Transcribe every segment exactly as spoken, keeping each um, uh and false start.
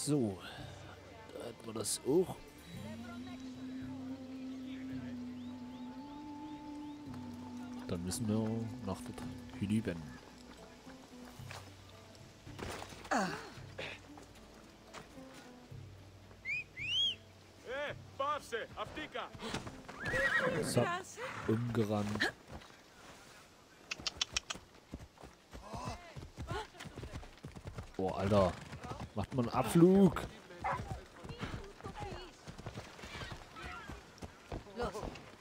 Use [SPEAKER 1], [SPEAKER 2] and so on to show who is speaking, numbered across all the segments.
[SPEAKER 1] So, da hätten wir das auch. Dann müssen wir nach dort hinüben.
[SPEAKER 2] Ε, πάψε, αυτίκα!
[SPEAKER 1] So, umgerannt. Boah, Alter. Macht man einen Abflug.
[SPEAKER 3] Los,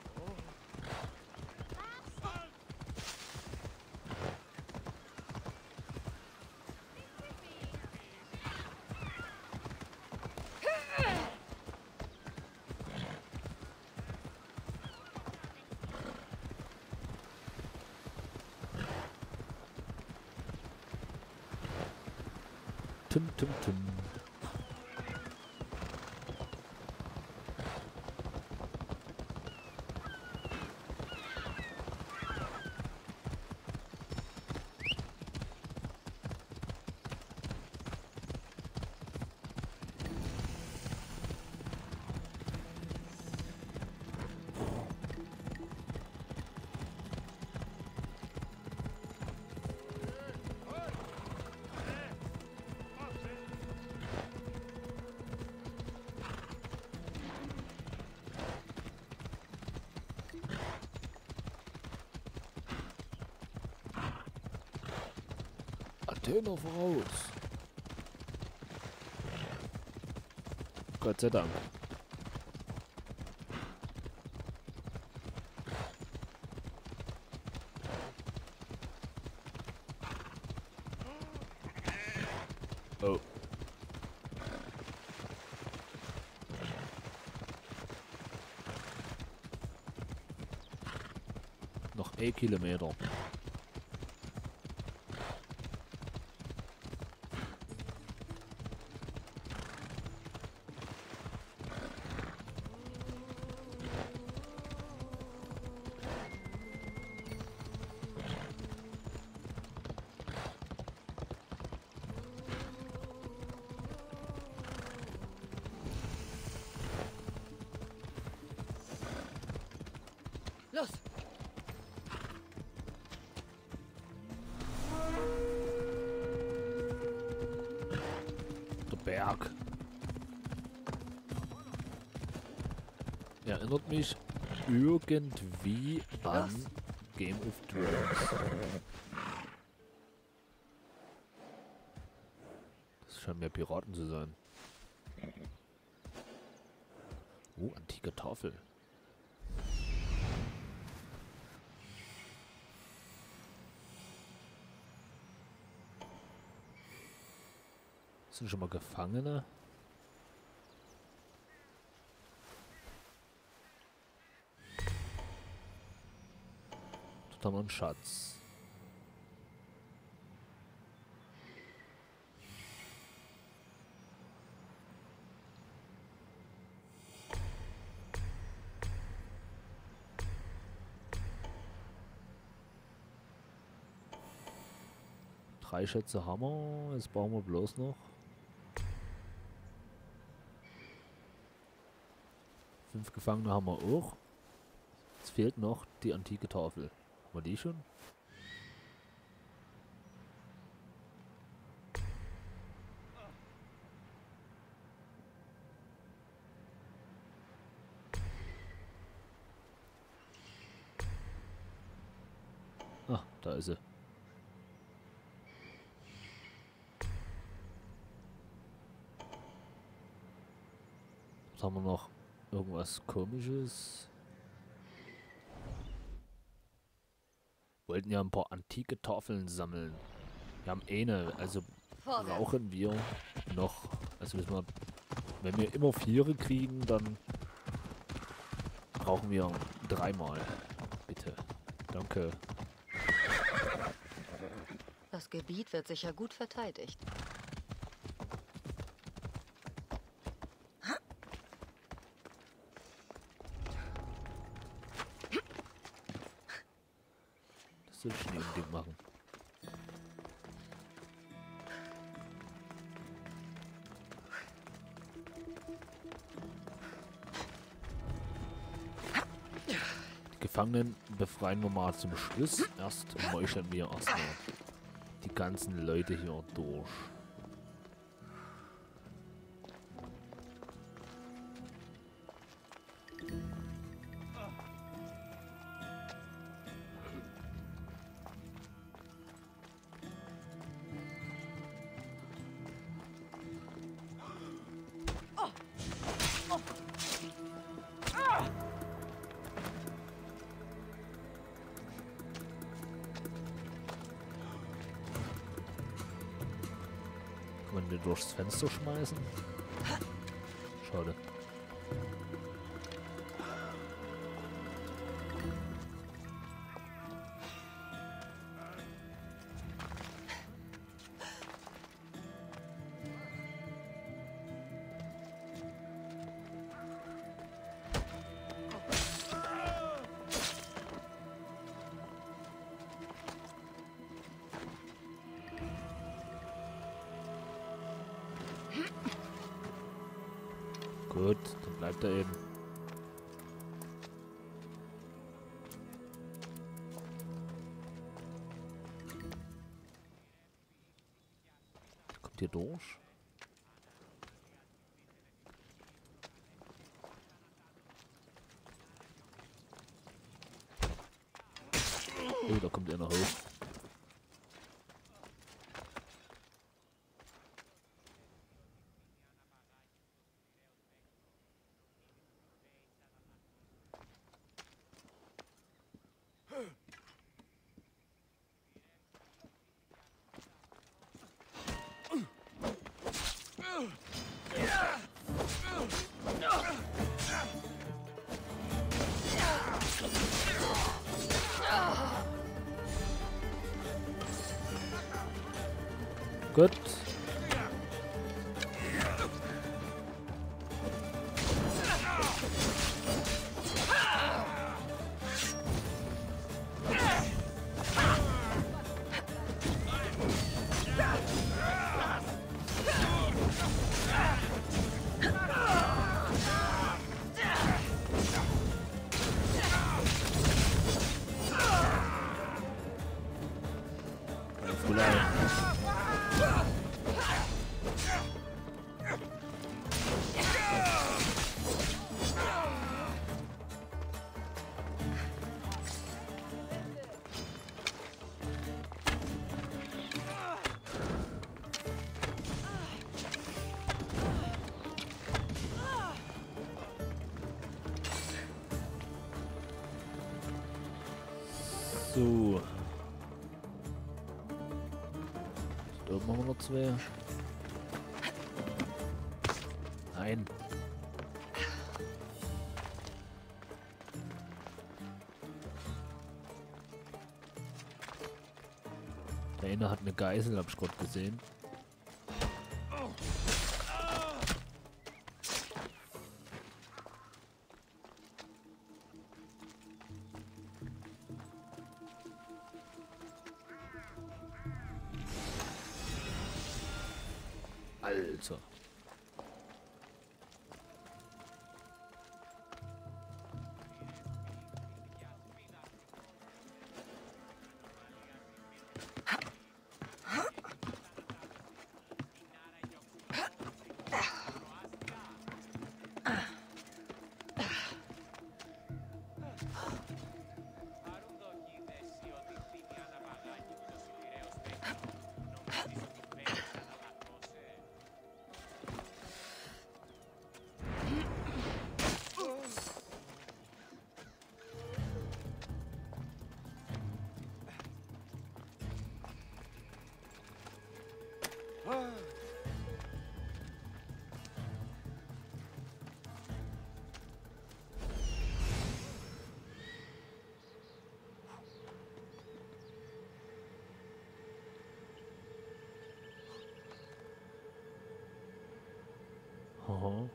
[SPEAKER 1] Tim, tim, tim. Athener voraus. Gott sei Dank. Oh. Noch ein Kilometer.
[SPEAKER 3] los!
[SPEAKER 1] Der Berg. Erinnert mich irgendwie an
[SPEAKER 3] Los.
[SPEAKER 1] Game of Thrones. Das scheinen mehr Piraten zu sein. Oh, antike Tafel. Das sind schon mal Gefangene. Dort haben wir einen Schatz. Drei Schätze haben wir. Jetzt brauchen wir bloß noch fünf Gefangene haben wir auch. Es fehlt noch die antike Tafel. Haben wir die schon? Ah, da ist sie. Dort haben wir noch irgendwas Komisches. Wollten ja ein paar antike Tafeln sammeln. Wir haben eine, also
[SPEAKER 3] Vorwärts!
[SPEAKER 1] brauchen wir noch. Also müssen wir, wenn wir immer Viere kriegen, dann brauchen wir dreimal. Bitte. Danke.
[SPEAKER 3] Das Gebiet wird sicher gut verteidigt.
[SPEAKER 1] Das soll ich nicht unbedingt machen. Gefangenen befreien wir mal zum Schluss. Erst meucheln wir erstmal die ganzen Leute hier durch. Kann man den durchs Fenster schmeißen? Schade. Gut, dann bleibt er eben. Kommt hier durch? Oh, da kommt er noch hoch. Gut. So. Da oben haben wir noch zwei. Nein. Der eine hat eine Geisel, hab ich gerade gesehen. Alter. Aha.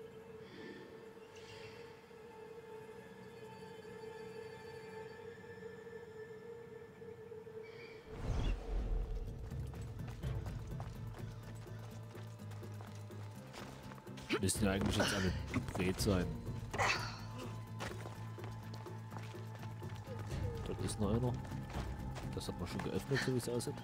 [SPEAKER 1] Müssten ja eigentlich jetzt alle gedreht sein. ist noch einer. Das hat man schon geöffnet, so wie es aussieht.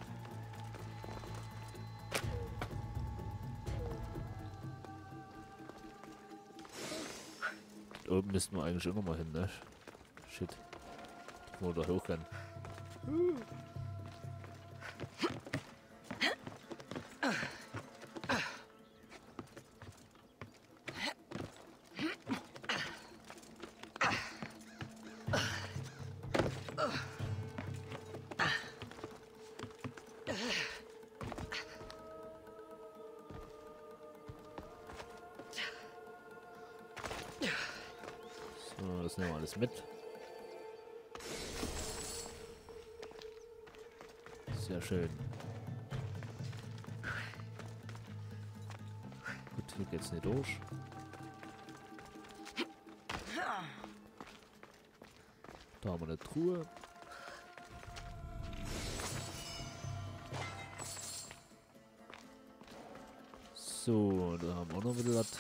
[SPEAKER 1] Da oben müssten wir eigentlich auch noch mal hin, ne? Shit. Wo da hoch kann. So, das nehmen wir alles mit. Sehr schön. Gut, hier geht's nicht durch. Da haben wir eine Truhe. So, da haben wir auch noch wieder was.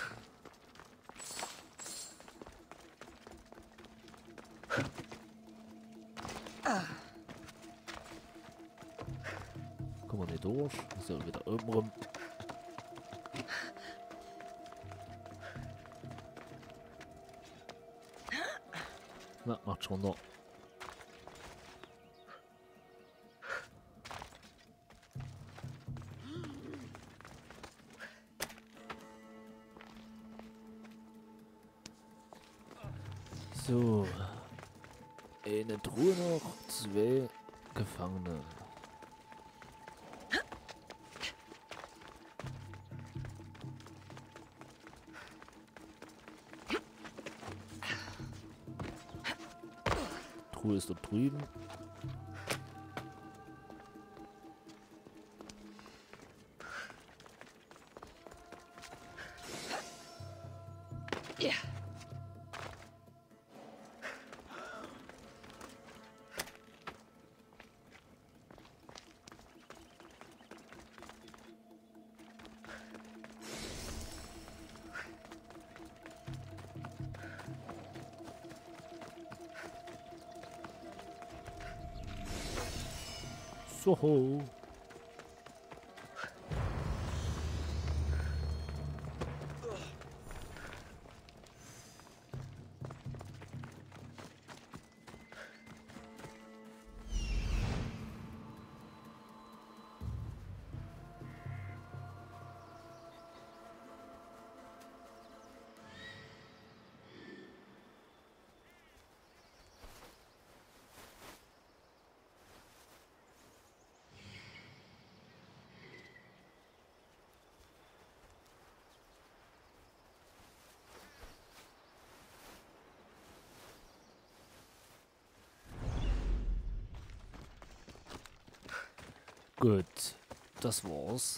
[SPEAKER 1] Kommen wir nicht durch. So, wieder oben rum. Na, macht schon noch. So. Eine Truhe noch, zwei Gefangene. Truhe ist dort drüben.
[SPEAKER 3] Ja.
[SPEAKER 1] So. Gut, das war's.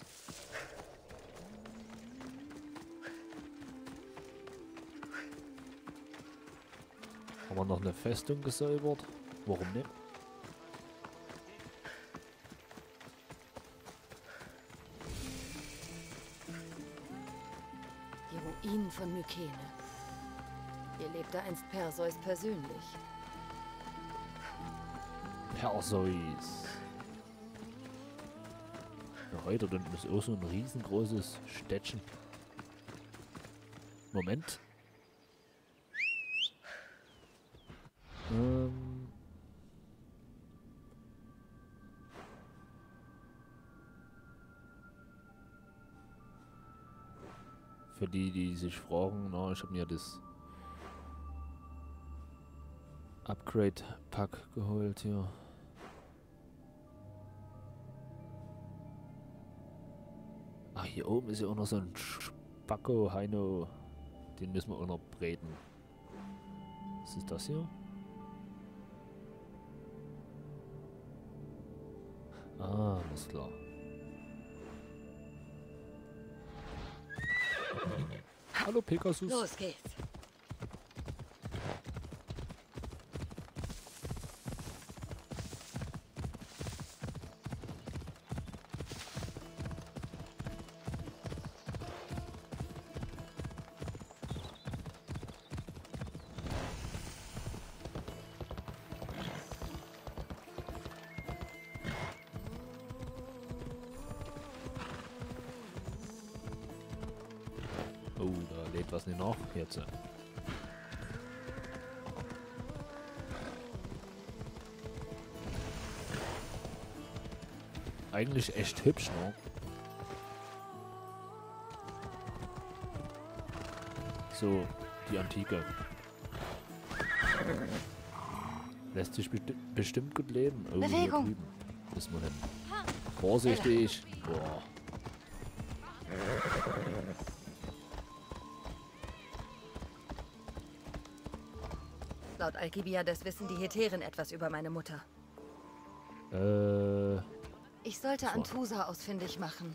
[SPEAKER 1] Haben wir noch eine Festung gesäubert? Warum nicht?
[SPEAKER 3] Die Ruinen von Mykene. Hier lebte einst Perseus persönlich.
[SPEAKER 1] Perseus. Ja, heute dann ist auch so ein riesengroßes Städtchen. Moment. Ähm. Für die, die sich fragen, na, ich habe mir das Upgrade-Pack geholt hier. Ach, hier oben ist ja auch noch so ein Spacko Heino. Den müssen wir auch noch breten. Was ist das hier? Ah, alles klar. Hallo Pegasus.
[SPEAKER 3] Los geht's.
[SPEAKER 1] geht was nicht nach jetzt. Eigentlich echt hübsch, ne? So, die Antike. Lässt sich besti bestimmt gut leben. Oh, hier
[SPEAKER 3] Bewegung.
[SPEAKER 1] drüben müssen wir hin. Vorsichtig. Boah.
[SPEAKER 3] Laut Alkibiades wissen die Hetären etwas über meine Mutter.
[SPEAKER 1] Äh,
[SPEAKER 3] Ich sollte
[SPEAKER 1] So.
[SPEAKER 3] Antusa ausfindig machen.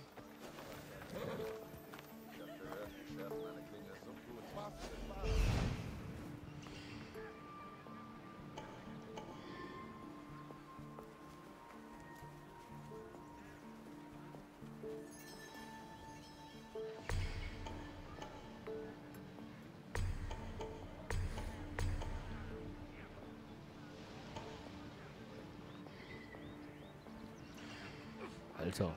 [SPEAKER 1] Alter.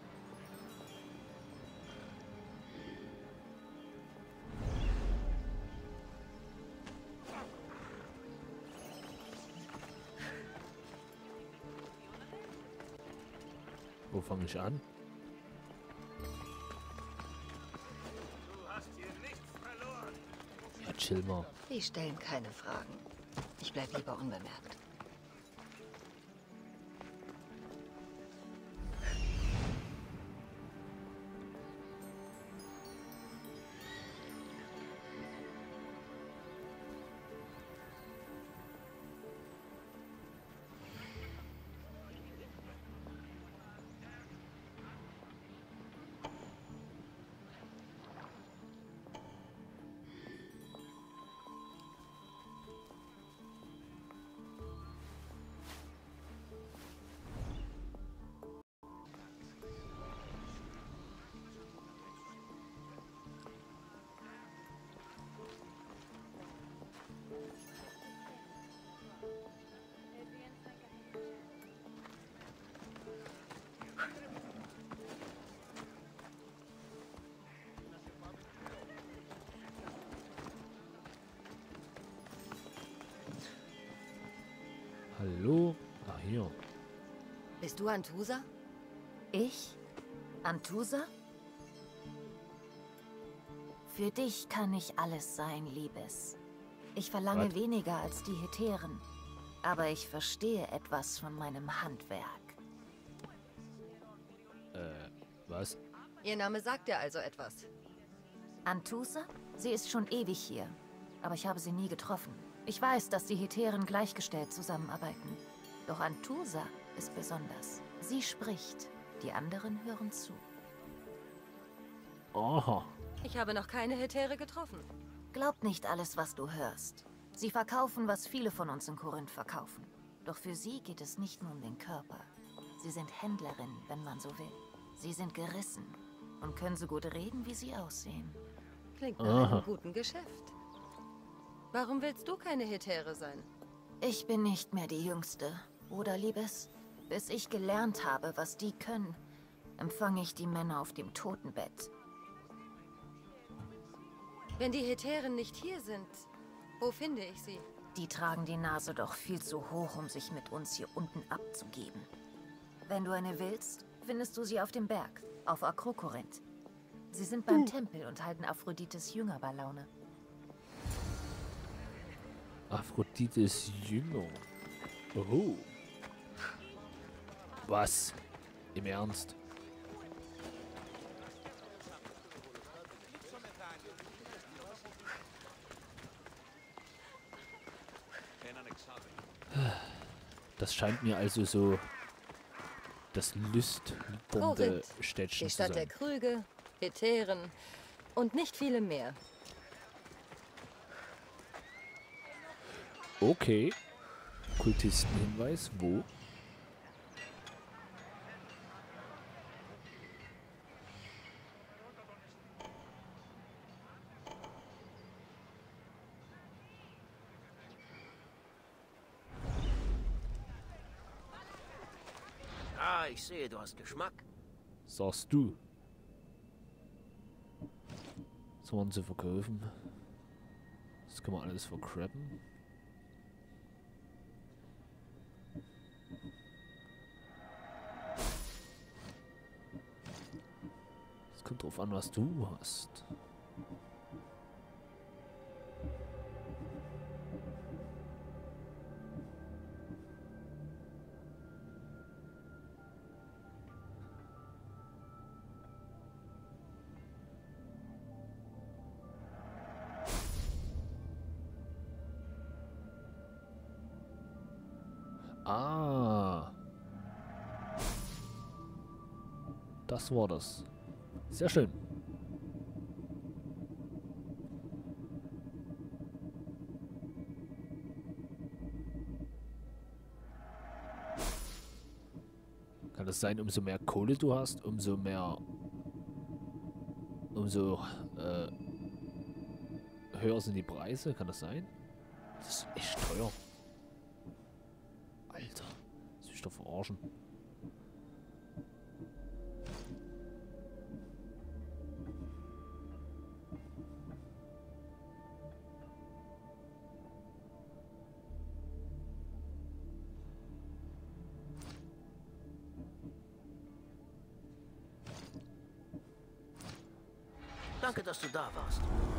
[SPEAKER 1] Wo fange ich an? Ja, chill mal.
[SPEAKER 3] Die stellen keine Fragen. Ich bleib lieber unbemerkt.
[SPEAKER 1] Hallo? Ach, hier.
[SPEAKER 3] Bist du Antusa?
[SPEAKER 4] Ich? Antusa? Für dich kann ich alles sein, Liebes. Ich verlange
[SPEAKER 1] Was?
[SPEAKER 4] weniger als die Hetären, aber ich verstehe etwas von meinem Handwerk.
[SPEAKER 1] Äh, was?
[SPEAKER 3] Ihr Name sagt dir also etwas.
[SPEAKER 4] Antusa? Sie ist schon ewig hier, aber ich habe sie nie getroffen. Ich weiß, dass die Hetären gleichgestellt zusammenarbeiten. Doch Antusa ist besonders. Sie spricht, die anderen hören zu.
[SPEAKER 1] Aha.
[SPEAKER 3] Ich habe noch keine Hetäre getroffen.
[SPEAKER 4] Glaub nicht alles, was du hörst. Sie verkaufen, was viele von uns in Korinth verkaufen. Doch für sie geht es nicht nur um den Körper. Sie sind Händlerinnen, wenn man so will. Sie sind gerissen und können so gut reden, wie sie aussehen.
[SPEAKER 3] Klingt nach
[SPEAKER 1] Aha.
[SPEAKER 3] einem guten Geschäft. Warum willst du keine Hetäre sein?
[SPEAKER 4] Ich bin nicht mehr die Jüngste, oder, Liebes? Bis ich gelernt habe, was die können, empfange ich die Männer auf dem Totenbett.
[SPEAKER 3] Wenn die Hetären nicht hier sind, wo finde ich sie?
[SPEAKER 4] Die tragen die Nase doch viel zu hoch, um sich mit uns hier unten abzugeben. Wenn du eine willst, findest du sie auf dem Berg, auf Akrokorinth. Sie sind beim Tempel und halten Aphrodites Jünger bei Laune.
[SPEAKER 1] Aphrodites Jünger. Oh. Was? Im Ernst? Das scheint mir also so das lüsternde
[SPEAKER 3] Korinth,
[SPEAKER 1] Städtchen
[SPEAKER 3] die
[SPEAKER 1] zu
[SPEAKER 3] Stadt der
[SPEAKER 1] sein.
[SPEAKER 3] Krüge, Hetären und nicht viele mehr.
[SPEAKER 1] Okay. Kultistenhinweis, wo?
[SPEAKER 5] Ah, ich sehe, du hast Geschmack.
[SPEAKER 1] Sagst du. So waren zu verkaufen. Das kann man alles vercrappen. Es kommt drauf an, was du hast. Ah. Das war das. Sehr schön. Kann es sein, umso mehr Kohle du hast, umso mehr... Umso äh, höher sind die Preise? Kann das sein? Das ist echt teuer. Alter, das will ich doch verarschen.
[SPEAKER 5] Danke, dass du da warst.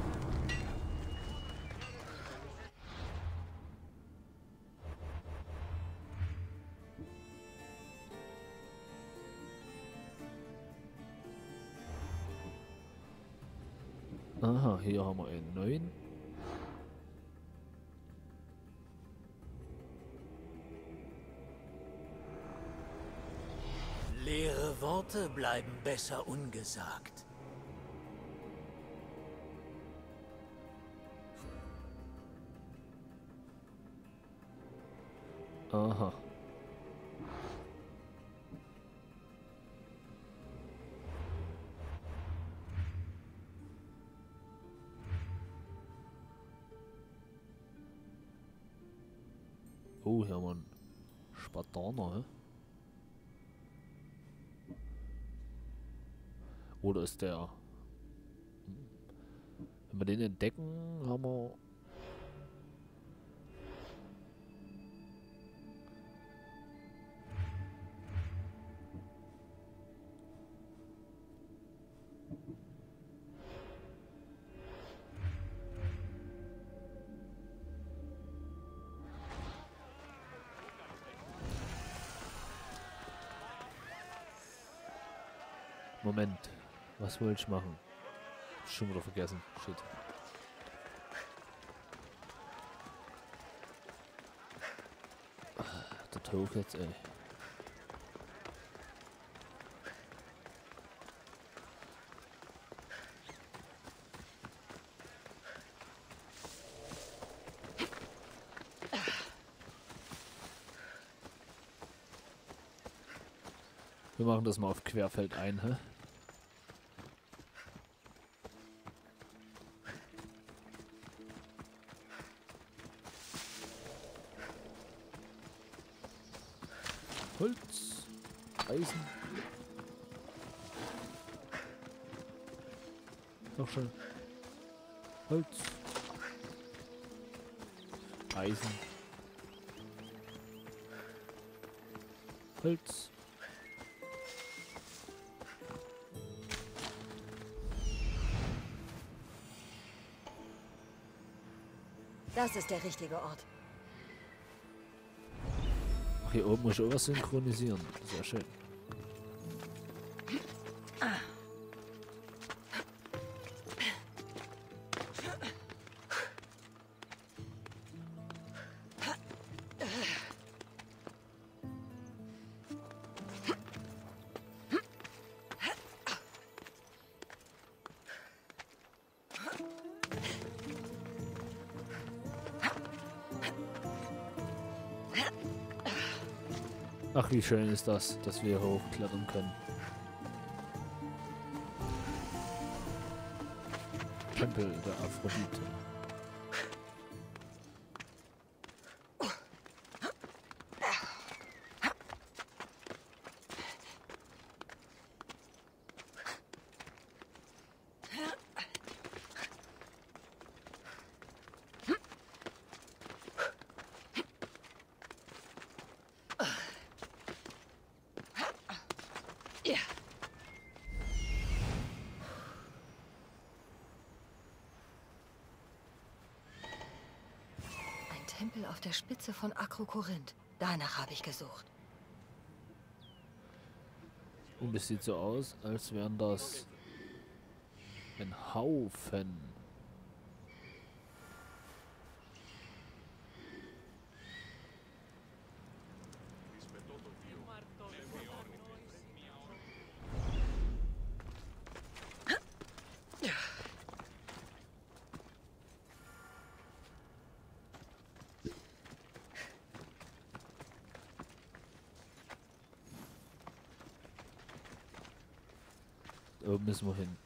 [SPEAKER 1] Aha, hier haben wir einen neuen.
[SPEAKER 6] Leere Worte bleiben besser ungesagt.
[SPEAKER 1] Aha. Oh, hier haben wir einen Spartaner, hä? Oder ist der... Wenn wir den entdecken, haben wir... Moment, was wollte ich machen? Schon wieder vergessen. Shit. Ah, der Tauch jetzt, ey. Wir machen das mal auf Querfeld ein, hä? Holz, Eisen. Noch schön. Holz. Eisen. Holz.
[SPEAKER 3] Das ist der richtige Ort.
[SPEAKER 1] Ach, hier oben muss ich auch was synchronisieren. Sehr schön. Ach, wie schön ist das, dass wir hochklettern können. Tempel der Aphrodite.
[SPEAKER 3] Tempel auf der Spitze von Akro-Korinth. Danach habe ich gesucht.
[SPEAKER 1] Und es sieht so aus, als wären das ein Haufen. Da oben müssen wir hin.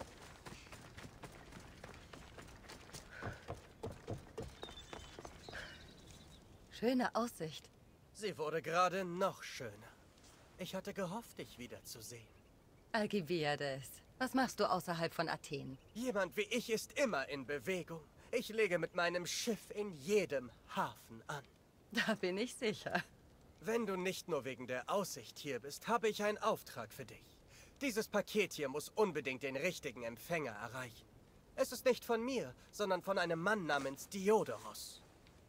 [SPEAKER 3] Schöne Aussicht.
[SPEAKER 7] Sie wurde gerade noch schöner. Ich hatte gehofft, dich wiederzusehen.
[SPEAKER 3] Alcibiades, was machst du außerhalb von Athen?
[SPEAKER 7] Jemand wie ich ist immer in Bewegung. Ich lege mit meinem Schiff in jedem Hafen an.
[SPEAKER 3] Da bin ich sicher.
[SPEAKER 7] Wenn du nicht nur wegen der Aussicht hier bist, habe ich einen Auftrag für dich. Dieses Paket hier muss unbedingt den richtigen Empfänger erreichen. Es ist nicht von mir, sondern von einem Mann namens Diodoros.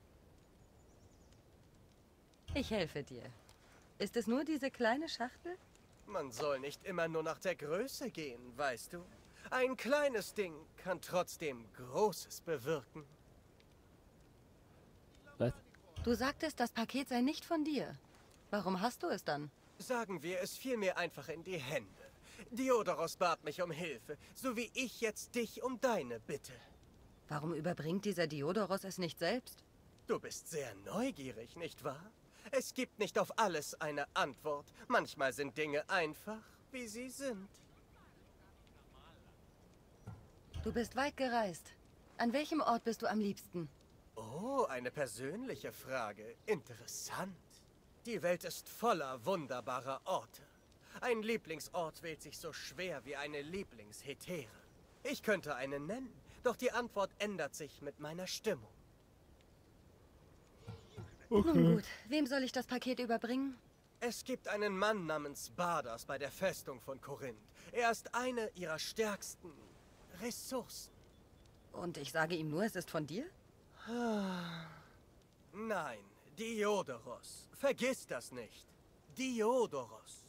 [SPEAKER 3] Ich helfe dir. Ist es nur diese kleine Schachtel?
[SPEAKER 7] Man soll nicht immer nur nach der Größe gehen, weißt du? Ein kleines Ding kann trotzdem Großes bewirken.
[SPEAKER 1] Was?
[SPEAKER 3] Du sagtest, das Paket sei nicht von dir. Warum hast du es dann?
[SPEAKER 7] Sagen wir, es fiel mir einfach in die Hände. Diodoros bat mich um Hilfe, so wie ich jetzt dich um deine bitte.
[SPEAKER 3] Warum überbringt dieser Diodoros es nicht selbst?
[SPEAKER 7] Du bist sehr neugierig, nicht wahr? Es gibt nicht auf alles eine Antwort. Manchmal sind Dinge einfach, wie sie sind.
[SPEAKER 3] Du bist weit gereist. An welchem Ort bist du am liebsten?
[SPEAKER 7] Oh, eine persönliche Frage. Interessant. Die Welt ist voller wunderbarer Orte. Ein Lieblingsort wählt sich so schwer wie eine Lieblingshetäre. Ich könnte einen nennen, doch die Antwort ändert sich mit meiner Stimmung.
[SPEAKER 3] Okay. Nun gut, wem soll ich das Paket überbringen?
[SPEAKER 7] Es gibt einen Mann namens Bardas bei der Festung von Korinth. Er ist eine ihrer stärksten Ressourcen.
[SPEAKER 3] Und ich sage ihm nur, es ist von dir?
[SPEAKER 7] Nein, Diodoros. Vergiss das nicht. Diodoros.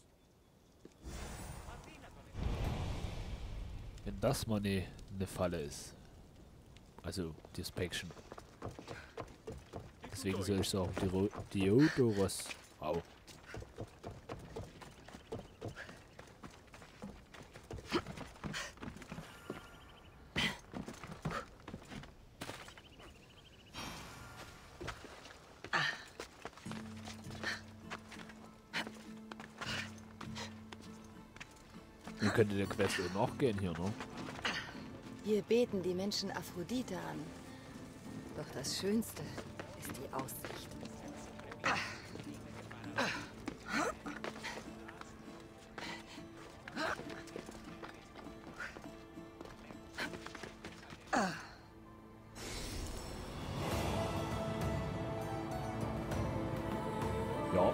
[SPEAKER 1] Wenn das mal eine ne Falle ist. Also, das Päckchen. Deswegen soll ich sagen, Diodoros. Au. Wie könnte der Quest auch noch gehen hier, ne?
[SPEAKER 3] Hier beten die Menschen Aphrodite an. Doch das Schönste ist die Aussicht.
[SPEAKER 1] Ja.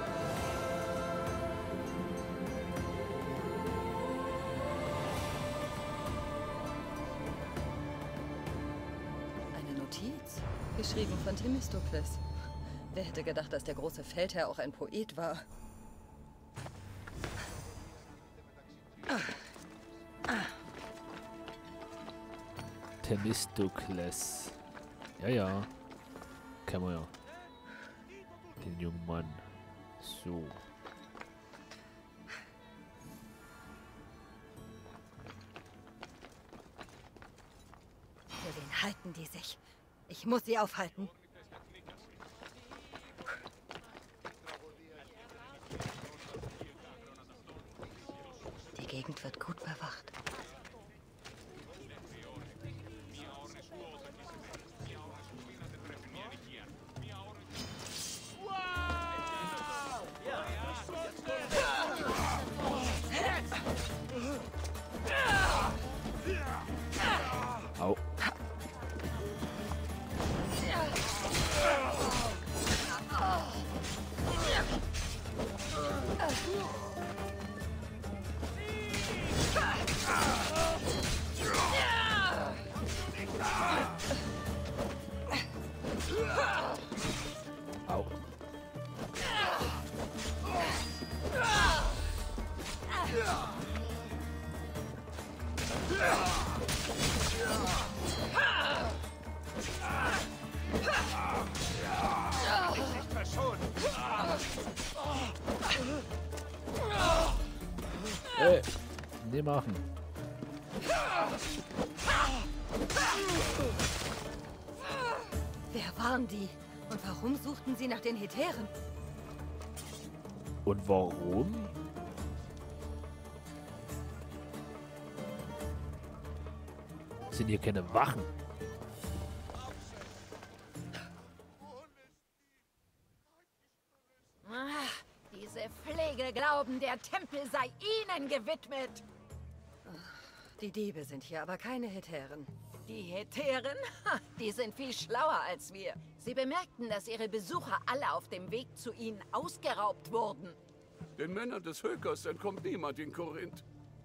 [SPEAKER 3] Eine Notiz? Geschrieben von Themistokles. Wer hätte gedacht, dass der große Feldherr auch ein Poet war?
[SPEAKER 1] Themistokles. Ja, ja. Kennen wir ja. Den jungen Mann. So.
[SPEAKER 3] Für wen halten die sich? Ich muss sie aufhalten. Die Gegend wird gut bewacht.
[SPEAKER 1] Au. nicht machen.
[SPEAKER 3] Wer waren die? Und warum suchten sie nach den Hetären?
[SPEAKER 1] Und warum? Sind hier keine Wachen?
[SPEAKER 4] Ach, diese Pflege glauben, der Tempel sei ihnen gewidmet.
[SPEAKER 3] Die Diebe sind hier, aber keine Hetären.
[SPEAKER 4] Die Hetären? Ha, die sind viel schlauer als wir. Sie bemerkten, dass ihre Besucher alle auf dem Weg zu ihnen ausgeraubt wurden.
[SPEAKER 8] Den Männern des Hökers entkommt niemand in Korinth.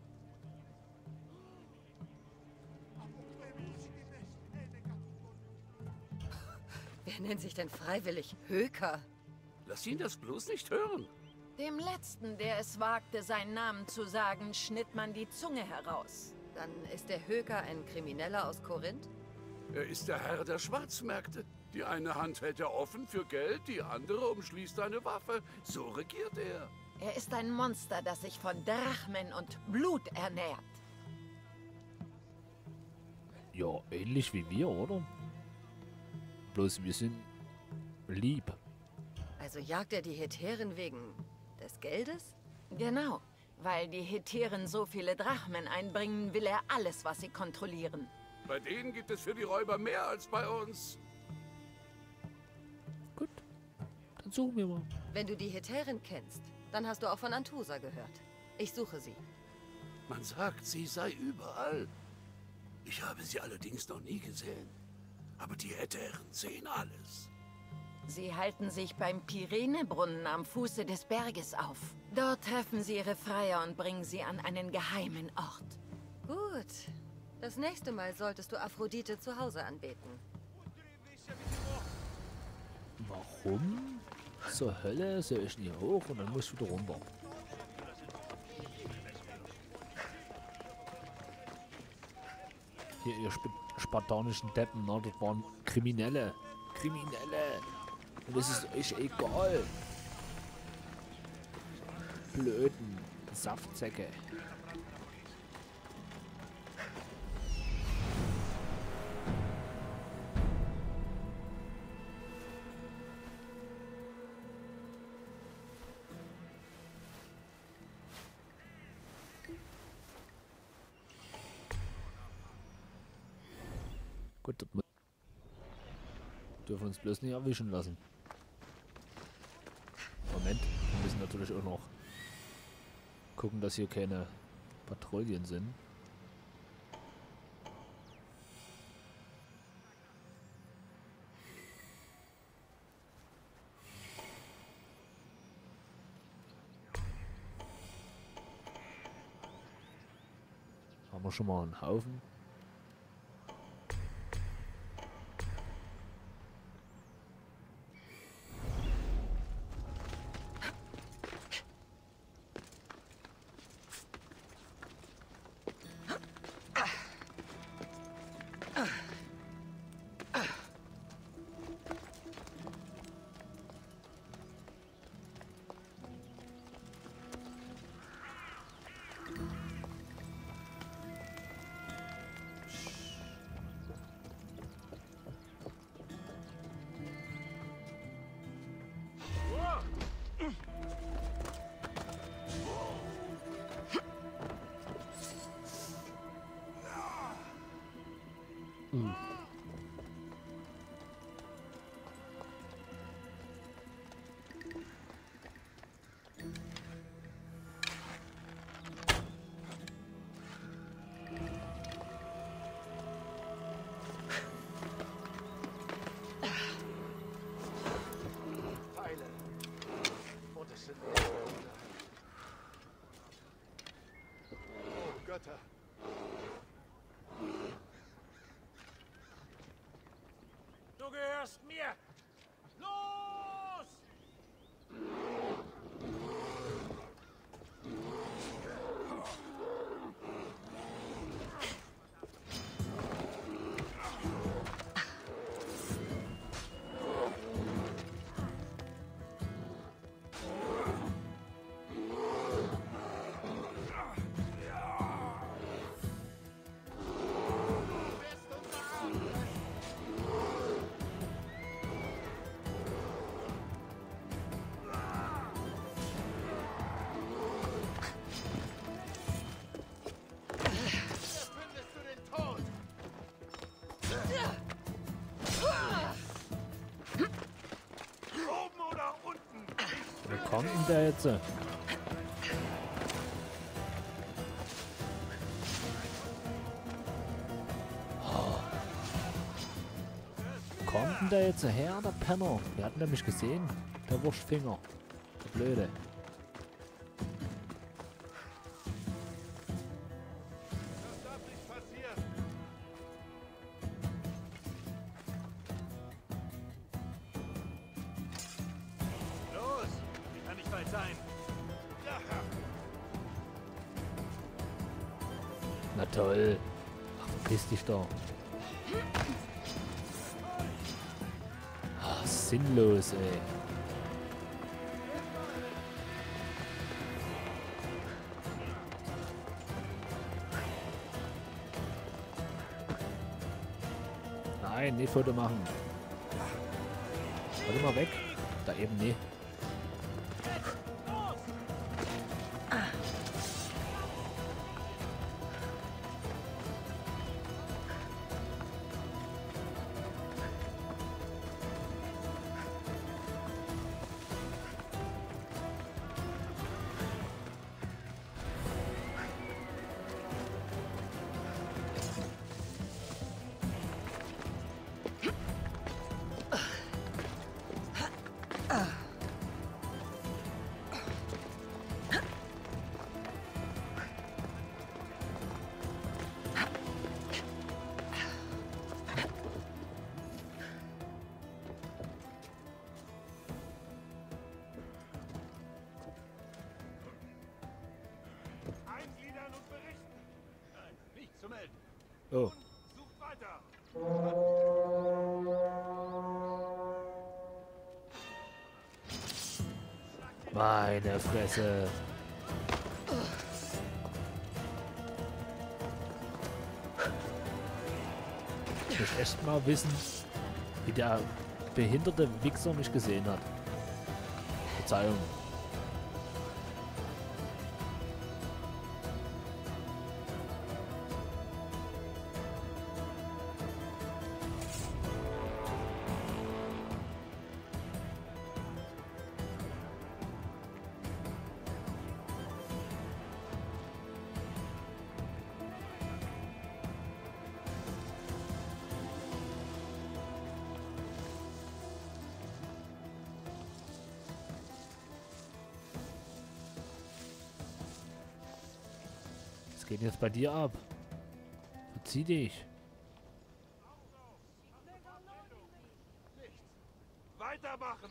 [SPEAKER 3] Wer nennt sich denn freiwillig Höker?
[SPEAKER 8] Lass ihn das bloß nicht hören.
[SPEAKER 4] Dem Letzten, der es wagte, seinen Namen zu sagen, schnitt man die Zunge heraus.
[SPEAKER 3] Dann ist der Höker ein Krimineller aus Korinth?
[SPEAKER 8] Er ist der Herr der Schwarzmärkte. Die eine Hand hält er offen für Geld, die andere umschließt eine Waffe. So regiert er.
[SPEAKER 4] Er ist ein Monster, das sich von Drachmen und Blut ernährt.
[SPEAKER 1] Ja, ähnlich wie wir, oder? Bloß wir sind lieb.
[SPEAKER 3] Also jagt er die Hetären wegen des Geldes?
[SPEAKER 4] Genau. Weil die Hetären so viele Drachmen einbringen, will er alles, was sie kontrollieren.
[SPEAKER 8] Bei denen gibt es für die Räuber mehr als bei uns.
[SPEAKER 1] Gut, dann suchen wir mal.
[SPEAKER 3] Wenn du die Hetären kennst, dann hast du auch von Antusa gehört. Ich suche sie.
[SPEAKER 8] Man sagt, sie sei überall. Ich habe sie allerdings noch nie gesehen. Aber die Hetären sehen alles.
[SPEAKER 4] Sie halten sich beim Pyrenebrunnen am Fuße des Berges auf. Dort treffen sie ihre Freier und bringen sie an einen geheimen Ort.
[SPEAKER 3] Gut. Das nächste Mal solltest du Aphrodite zu Hause anbeten.
[SPEAKER 1] Warum zur Hölle soll ich nie hoch und dann muss ich wieder runter? Hier, ihr sp spartanischen Deppen, ne? Das waren Kriminelle. Kriminelle. Und das ist euch egal. Blöden Saftsäcke. Gut, das mu- dürfen uns bloß nicht erwischen lassen. Moment, wir müssen natürlich auch noch gucken, dass hier keine Patrouillen sind. Haben wir schon mal einen Haufen. Mhm.
[SPEAKER 2] Pfeile. Und es sind Oh, Götter. Du gehörst mir! Los!
[SPEAKER 1] Kommt denn der jetzt? Kommt denn der jetzt her, der Penner? Wir hatten nämlich gesehen, der Wurstfinger. Der Blöde.
[SPEAKER 2] Das darf nicht passieren. Los! Die kann nicht weit sein. Ja.
[SPEAKER 1] Na toll. Ach, verpiss dich doch. Ah, sinnlos, ey. Nein, nicht Foto machen. Warte mal weg. Da eben nicht.
[SPEAKER 2] Eingliedern und berichten. Nein, nicht zu melden.
[SPEAKER 1] Oh.
[SPEAKER 2] Sucht weiter.
[SPEAKER 1] Meine Fresse. Ich muss echt mal wissen, wie der behinderte Wichser mich gesehen hat. Verzeihung. Was geht jetzt bei dir ab? Verzieh dich.
[SPEAKER 2] Weitermachen.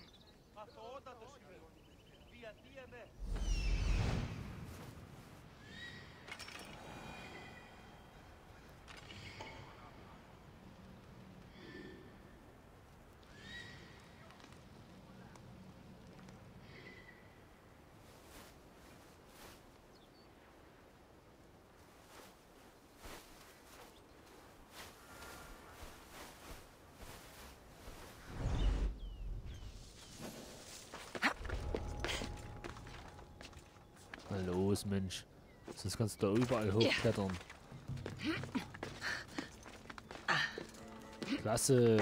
[SPEAKER 1] Na los, Mensch. Sonst kannst du da überall hochklettern. Klasse.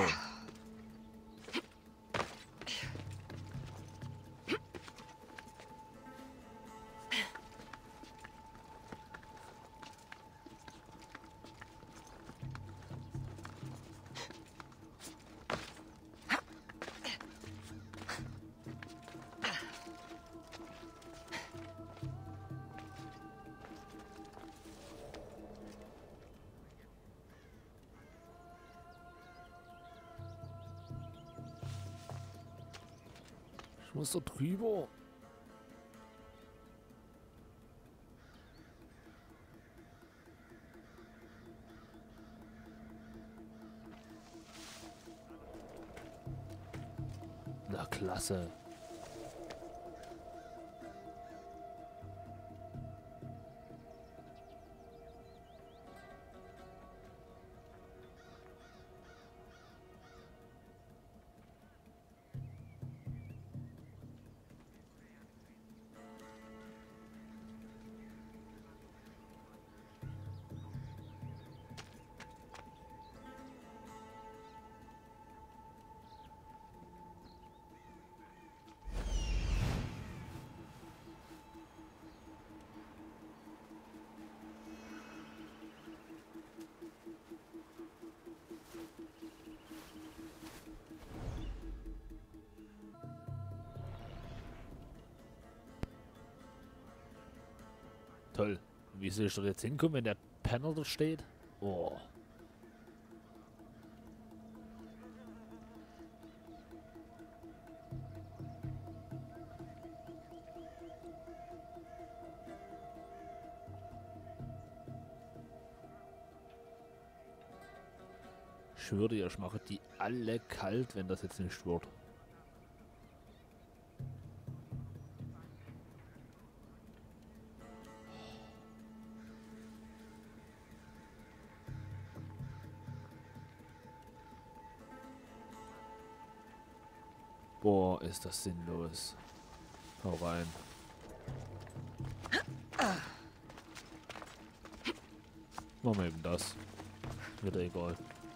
[SPEAKER 1] Ich muss da drüber. Na klasse. Toll. Wie soll ich doch jetzt hinkommen, wenn der Penner da steht? Oh. Ich schwöre dir, ich mache die alle kalt, wenn das jetzt nicht wird. Boah, ist das sinnlos. Hau rein. Machen wir eben das. Wird ja egal.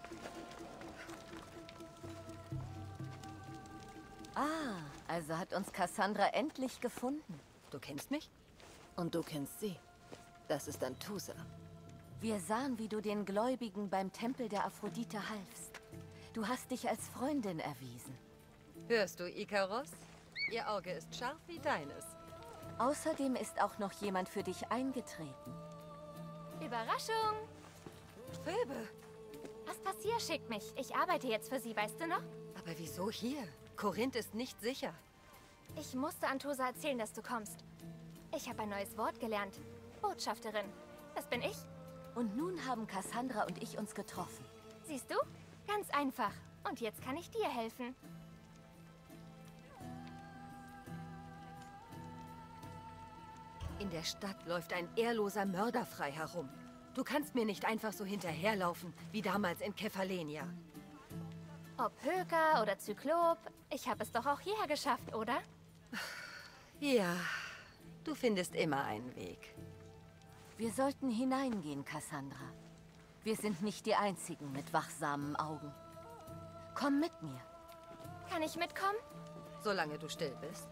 [SPEAKER 3] Ah, also hat uns Cassandra endlich gefunden. Du kennst mich? Und du kennst sie. Das ist Antusa. Wir sahen, wie du den Gläubigen beim Tempel der Aphrodite halfst. Du hast dich als Freundin erwiesen.
[SPEAKER 9] Hörst du, Ikaros? Ihr Auge ist scharf wie deines.
[SPEAKER 3] Außerdem ist auch noch jemand für dich eingetreten.
[SPEAKER 10] Überraschung!
[SPEAKER 9] Phoebe!
[SPEAKER 10] Aspasia schickt mich. Ich arbeite jetzt für sie, weißt du noch?
[SPEAKER 9] Aber wieso hier? Korinth ist nicht sicher.
[SPEAKER 10] Ich musste Antosa erzählen, dass du kommst. Ich habe ein neues Wort gelernt. Botschafterin. Das bin ich.
[SPEAKER 3] Und nun haben Cassandra und ich uns getroffen.
[SPEAKER 10] Siehst du? Ganz einfach. Und jetzt kann ich dir helfen.
[SPEAKER 9] In der Stadt läuft ein ehrloser Mörder frei herum. Du kannst mir nicht einfach so hinterherlaufen, wie damals in Kephalenia.
[SPEAKER 10] Ob Höker oder Zyklop, ich habe es doch auch hierher geschafft, oder?
[SPEAKER 9] Ja, du findest immer einen Weg.
[SPEAKER 3] Wir sollten hineingehen, Cassandra. Wir sind nicht die Einzigen mit wachsamen Augen. Komm mit mir.
[SPEAKER 10] Kann ich mitkommen?
[SPEAKER 9] Solange du still bist.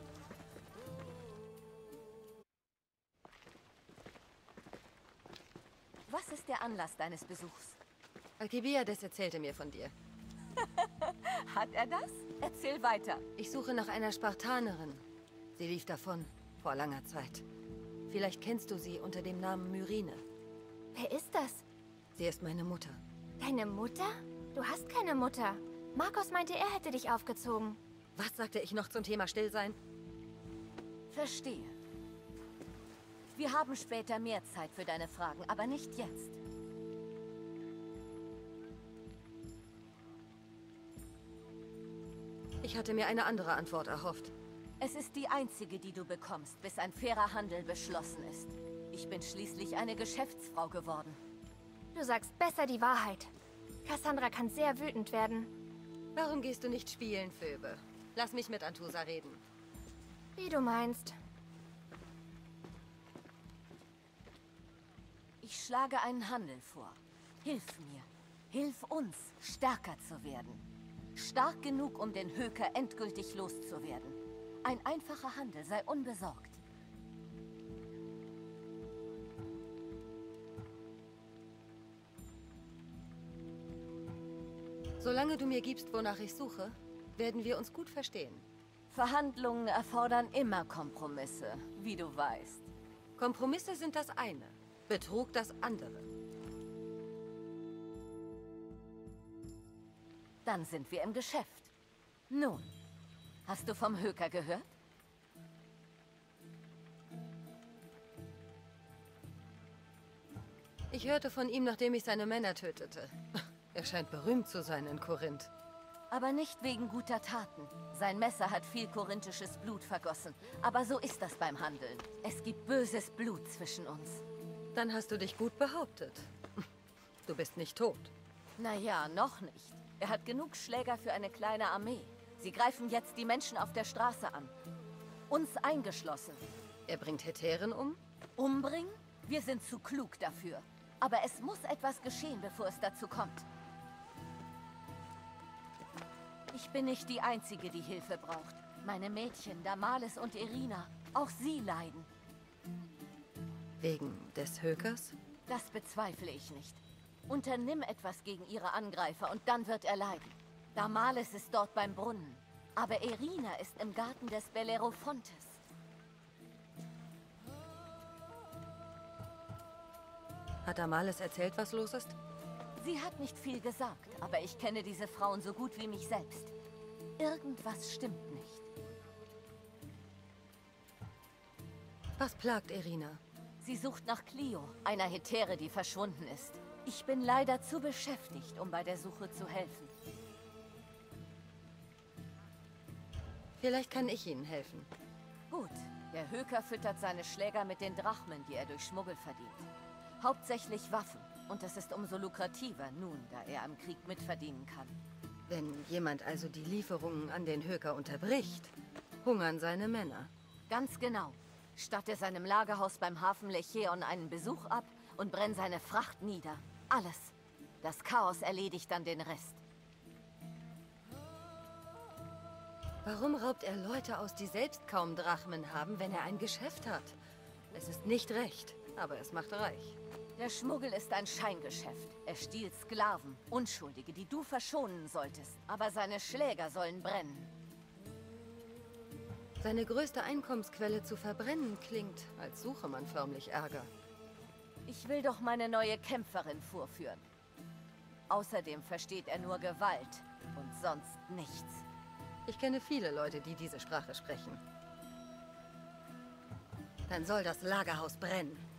[SPEAKER 3] Was ist der Anlass deines Besuchs?
[SPEAKER 9] Alkibiades erzählte mir von dir.
[SPEAKER 3] Hat er das? Erzähl weiter.
[SPEAKER 9] Ich suche nach einer Spartanerin. Sie lief davon, vor langer Zeit. Vielleicht kennst du sie unter dem Namen Myrine.
[SPEAKER 10] Wer ist das?
[SPEAKER 9] Sie ist meine Mutter.
[SPEAKER 10] Deine Mutter? Du hast keine Mutter. Markus meinte, er hätte dich aufgezogen.
[SPEAKER 9] Was sagte ich noch zum Thema Stillsein?
[SPEAKER 3] Verstehe. Wir haben später mehr Zeit für deine Fragen, aber nicht jetzt.
[SPEAKER 9] Ich hatte mir eine andere Antwort erhofft.
[SPEAKER 3] Es ist die einzige, die du bekommst, bis ein fairer Handel beschlossen ist. Ich bin schließlich eine Geschäftsfrau geworden.
[SPEAKER 10] Du sagst besser die Wahrheit. Cassandra kann sehr wütend werden.
[SPEAKER 9] Warum gehst du nicht spielen, Phoebe? Lass mich mit Antusa reden.
[SPEAKER 10] Wie du meinst.
[SPEAKER 3] Ich schlage einen Handel vor. Hilf mir. Hilf uns, stärker zu werden. Stark genug, um den Höker endgültig loszuwerden. Ein einfacher Handel, sei unbesorgt.
[SPEAKER 9] Solange du mir gibst, wonach ich suche, werden wir uns gut verstehen.
[SPEAKER 3] Verhandlungen erfordern immer Kompromisse, wie du weißt.
[SPEAKER 9] Kompromisse sind das eine, Betrug das andere.
[SPEAKER 3] Dann sind wir im Geschäft. Nun, hast du vom Höker gehört?
[SPEAKER 9] Ich hörte von ihm, nachdem ich seine Männer tötete. Er scheint berühmt zu sein in Korinth.
[SPEAKER 3] Aber nicht wegen guter Taten. Sein Messer hat viel korinthisches Blut vergossen. Aber so ist das beim Handeln. Es gibt böses Blut zwischen uns.
[SPEAKER 9] Dann hast du dich gut behauptet. Du bist nicht tot.
[SPEAKER 3] Naja, noch nicht. Er hat genug Schläger für eine kleine Armee. Sie greifen jetzt die Menschen auf der Straße an. Uns eingeschlossen.
[SPEAKER 9] Er bringt Hetären um?
[SPEAKER 3] Umbringen? Wir sind zu klug dafür. Aber es muss etwas geschehen, bevor es dazu kommt. Ich bin nicht die Einzige, die Hilfe braucht. Meine Mädchen, Damalis und Irina, auch sie leiden.
[SPEAKER 9] Wegen des Hökers?
[SPEAKER 3] Das bezweifle ich nicht. Unternimm etwas gegen ihre Angreifer und dann wird er leiden. Damalis ist dort beim Brunnen, aber Irina ist im Garten des Bellerophontes.
[SPEAKER 9] Hat Amalis erzählt, was los ist?
[SPEAKER 3] Sie hat nicht viel gesagt, aber ich kenne diese Frauen so gut wie mich selbst. Irgendwas stimmt nicht.
[SPEAKER 9] Was plagt Irina?
[SPEAKER 3] Sie sucht nach Clio, einer Hetäre, die verschwunden ist. Ich bin leider zu beschäftigt, um bei der Suche zu helfen.
[SPEAKER 9] Vielleicht kann ich Ihnen helfen.
[SPEAKER 3] Gut, der Höker füttert seine Schläger mit den Drachmen, die er durch Schmuggel verdient. Hauptsächlich Waffen. Und es ist umso lukrativer nun, da er am Krieg mitverdienen kann.
[SPEAKER 9] Wenn jemand also die Lieferungen an den Höker unterbricht, hungern seine Männer.
[SPEAKER 3] Ganz genau. Statte seinem Lagerhaus beim Hafen Lecheon einen Besuch ab und brennt seine Fracht nieder. Alles. Das Chaos erledigt dann den Rest.
[SPEAKER 9] Warum raubt er Leute aus, die selbst kaum Drachmen haben, wenn er ein Geschäft hat? Es ist nicht recht, aber es macht reich.
[SPEAKER 3] Der Schmuggel ist ein Scheingeschäft. Er stiehlt Sklaven, Unschuldige, die du verschonen solltest. Aber seine Schläger sollen brennen.
[SPEAKER 9] Seine größte Einkommensquelle zu verbrennen klingt, als suche man förmlich Ärger.
[SPEAKER 3] Ich will doch meine neue Kämpferin vorführen. Außerdem versteht er nur Gewalt und sonst nichts.
[SPEAKER 9] Ich kenne viele Leute, die diese Sprache sprechen. Dann soll das Lagerhaus brennen.